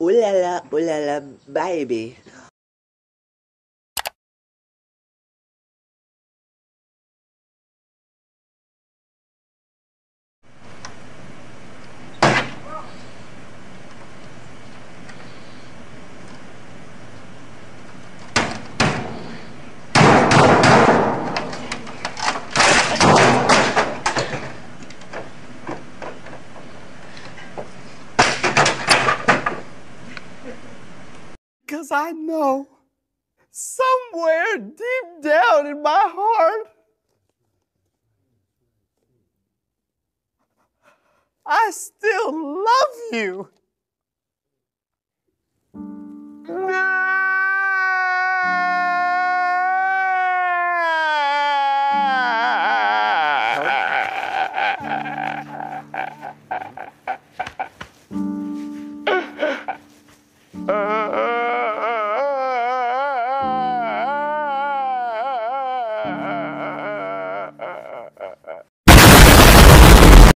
ooh la la, baby. 'Cause I know somewhere deep down in my heart, I still love you.